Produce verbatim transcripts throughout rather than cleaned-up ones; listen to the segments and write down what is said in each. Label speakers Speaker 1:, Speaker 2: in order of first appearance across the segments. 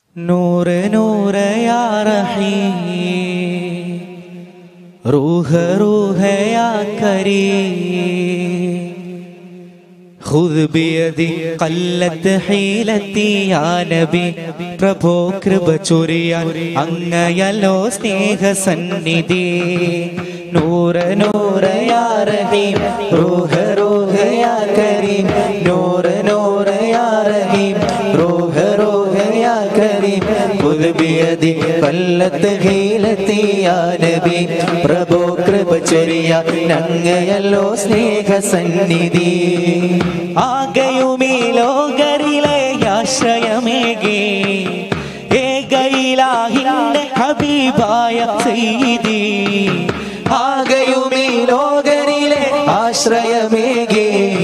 Speaker 1: नूर नूर या रहीम, रूह रूह या करीम, खुद बियदी क़ल्लत हीलती या नबी, प्रभो कृപ ചൊരിയാൻ അങ്ങയല്ലോ സ്നേഹ സന്നിധി. നൂർ നൂർ യാ റഹീം, റൂഹ റൂഹ യാ കരീം, നൂർ നൂർ യാ റഹീം, റൂഹ റൂഹ യാ കരീം, ഖുദ് ബിയദി ഖല്ലത്ത് ഹീലത്തി യാ നബി, പ്രഭോ കൃപ ചൊരിയാൻ അങ്ങയല്ലോ സ്നേഹ സന്നിധി. ആകയുമീ ലോകരിലെ ആശ്രയമേകി ഏകയിലാഹിന്റെ ഹബീബായ സയ്യിദി. ആകയുമീ ലോകരിലെ ആശ്രയമേകി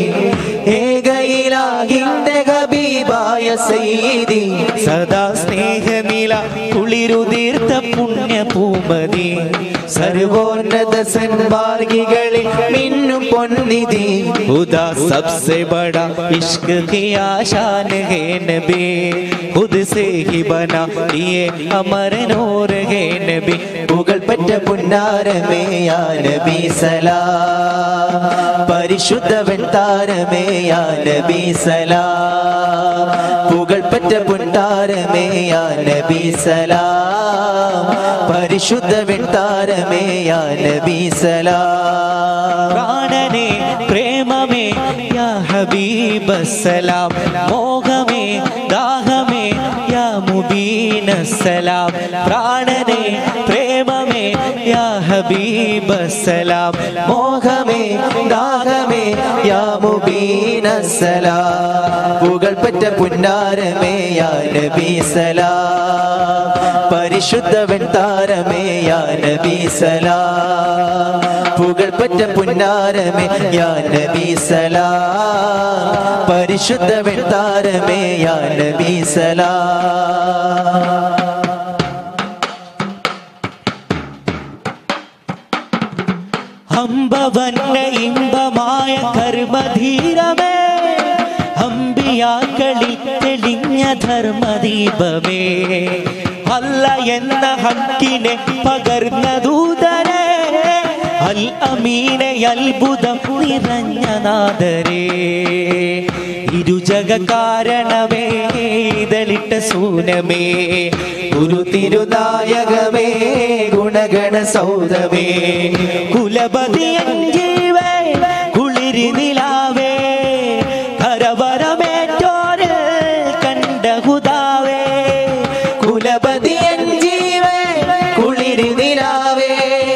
Speaker 1: ഏകയിലാഹിന്റെ ഹബീബായ സയ്യിദി. സദാ സ്നേഹനില കുളിരുതീർത്ത പുണ്യ പൂമതി, സർവോന്നത സന്മാർഗികളിൽ മിന്നും പൊന്നിധി. ഖുദാ സബ്സെ ബടാ ഇഷ്ക് की आशान है नबी, खुद से ही बना लिए अमर नूर है नबी. പുകൾപെറ്റ പുന്നാരമേ യാ നബി സലാം, പരിശുദ്ധവൻ താരമേ യാ നബി സലാം. പുകൾപെറ്റ പുന്നാരമേ യാ നബി സലാം, പരിശുദ്ധവൻ താരമേ യാ നബി സലാം. പ്രാണനേ പ്രേമമേ യാ ഹബീബ് സലാം, മോഹമേ ദാഹമേ യാ മുബീന സലാം. പ്രാണനേ പ്രേമമേ യാ ഹബീബ് സലാം, മോഹമേ ദാഹമേ യാ മുബീന സലാം. പുകൾപെറ്റ പുന്നാരമേ യാ നബി സലാം, പരിശുദ്ധവൻ താരമേ യാ നബി സലാം. പുകൾപെറ്റ പുന്നാരമേ യാ നബി സലാം, പരിശുദ്ധവൻ താരമേ യാ നബി സലാം. അമ്പവന്റെ ഇമ്പമായ കർമ്മധീരമേ, അമ്പിയാക്കളിൽ തെളിഞ്ഞ ധർമ്മദീപമേ, അല്ല എന്ന ഹക്കിനെ പകർന്ന ദൂതനെ, അൽ അമീനെ അത്ഭുതം നിറഞ്ഞ നാദരേ. ഇരുജഗ കാരണമേ ഇതളിട്ട സൂനമേ, ഗുരു തിരുനായകമേ ഗുണഗണ സൗദമേ, കുലപതിയൻ ജീവേ കുളിരി നിലാവേ, കരവരമേറ്റോര് കണ്ട ഹുദാവേ. കുലപതിയൻ ജീവേ കുളിരി നിലാവേ,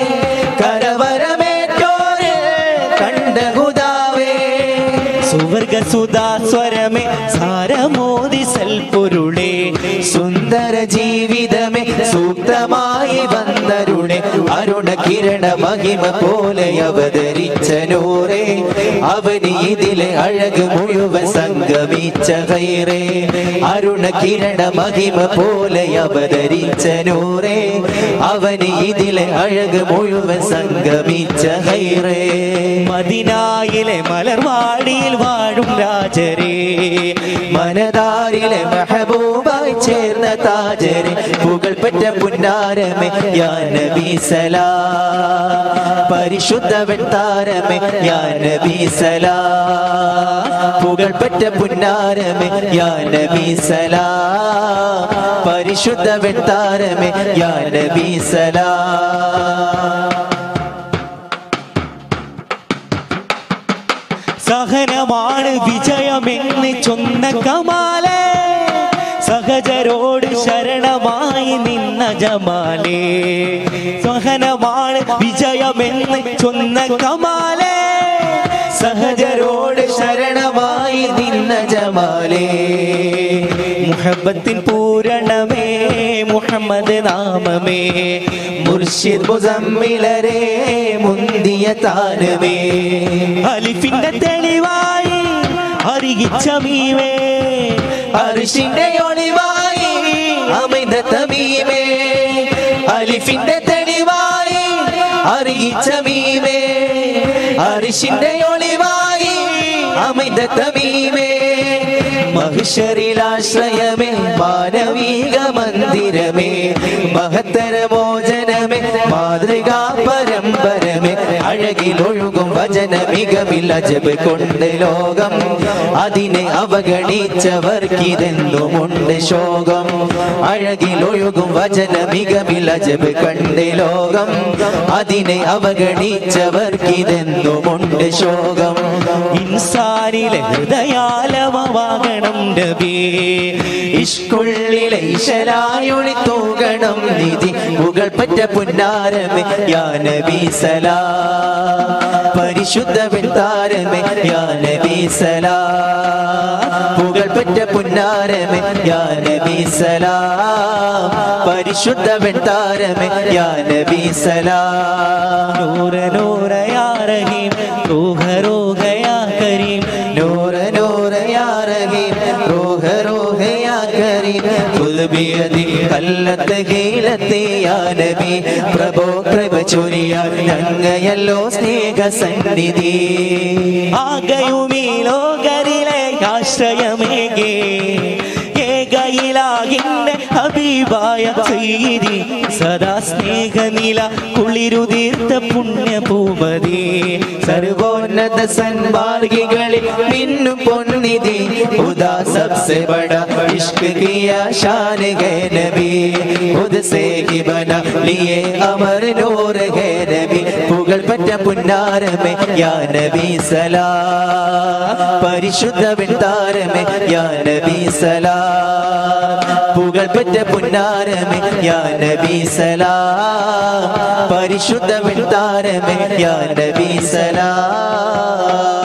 Speaker 1: കരവരമേറ്റോര് കണ്ട ഹുദാവേ. സുവർഗ സുധാസ്വരമേ സാരമോദി സൽപൊരുളേ, സുന്ദര ജീവിതമേ സൂക്തമായി വന്നരുണേ. അരുണ കിരണ മഹിമ പോലെ അവതരിച്ച നൂറേ, അവന് ഇതിലെ അഴക് മുഴുവൻ സംഗമിച്ച ഖൈറേ. അരുണ കിരണ മഹിമ പോലെ അവതരിച്ച നൂറേ, അവന് ഇതിലെ അഴക് മുഴുവൻ സംഗമിച്ച ഖൈറേ. മദീനായിലെ മലർവാടിയിൽ വാഴും രാജരേ, മനതാരിലെ മെഹബൂബായി ചേർന്ന താജരേ. പുകൾപെറ്റ പുന്നാരമേ യാ നബി സലാം, പരിശുദ്ധവൻ താരമേ യാ നബി സലാം. പുകൾപെറ്റ പുന്നാരമേ യാ നബി സലാം, പരിശുദ്ധവൻ താരമേ യാ നബി സലാം. സഹനമാണ് വിജയമെന്ന് ചൊന്ന കമാലേ, സഹജരോട് ശരണമായി നിന്ന ജമാലേ. സഹനമാണ് വിജയമെന്ന് ചൊന്ന കമാലേ, സഹജരോട് ശരണമായി നിന്ന ജമാലേ. മുഹബത്തിൻ പൂരണമേ മുഹമ്മദ് നാമമേ, മുർഷിദ് മുസമ്മിലരേ മുന്തിയ താനമേ. അലിഫിന്റെ തെളിവായി അറിയിച്ച മീമേ, അർശിന്റെ ഒളിവായി അമിത തമീമേ. അലിഫിന്റെ തെളിവായി അറിയിച്ച മീമേ, അർശിന്റെ ഒളിവായി അമിത തമീമേ. മഹിഷറിലാശ്രയമേ മാനവീക മന്ദിരമേ മഹത്തര മോചനമേ മാതൃകാ പരമ്പരമേ അഴകിലൊഴുകും വചന മികവിൽ അജബ് കൊണ്ട് ലോകം അതിനെ അവഗണിച്ചവർക്കിതെന്നുമുണ്ട് ശോകം അഴകിലൊഴുകും വചന മികവിൽ അജബ് കണ്ട് ലോകം അതിനെ അവഗണിച്ചവർക്കിതെന്നുമുണ്ട് ശോകം ഇൻസാനിലെ ഹൃദയാലമവാകണം നബി ഇഷ്കുള്ളിലെ ഈശലായൊളി തൂകണം നിധി പുകൾപ്പറ്റ പുന്നാരമേ യാ നബി സലാം പരിശുദ്ധ വെൺതാരമേ യാ നബി സലാം പുകൾപ്പറ്റ പുന്നാരമേ യാ നബി സലാം പരിശുദ്ധ വെൺതാരമേ യാ നബി സലാം നൂറ നൂറ യാ റഹീം റൂഹ റൂഹ യാ കരീം നൂറ നൂറ യാ റഹീം റൂഹ റൂഹ യാ കരീം ഖുദ് ബിയദി ഖല്ലത്ത് ഹീലത്തി യാ നബി പ്രഭോ കൃപ ചൊരിയാൻ അങ്ങയല്ലോ സ്നേഹ സന്നിധി ആകയുമീ ലോകരിലെ ആശ്രയമേകേ ഏകയിലാകിന്റെ ഹബീബായ സയ്യിദി സദാ സ്നേഹനില കുളിരുതീർത്ത പുണ്യഭൂമതി സർവോന്നത സന്മാർഗികളിൽ മിന്നു പൊന്നിധി ഖുദാ സബ്സെ ബടാ ഇഷ്ക് കിയാ ഷാൻ ഹേ നബി ഖുദ് സേ ഹി ബനാ ലിയേ അമർ നൂർ ഹേ നബി പുകൾപ്പറ്റ പുന്നാരമേ യാ നബി സലാം പരിശുദ്ധ വെൺതാരമേ യാ നബി സലാം പുകൾപ്പറ്റ പുന്നാരമേ യാ നബി സലാം പരിശുദ്ധ വെൺതാരമേ യാ നബി സലാം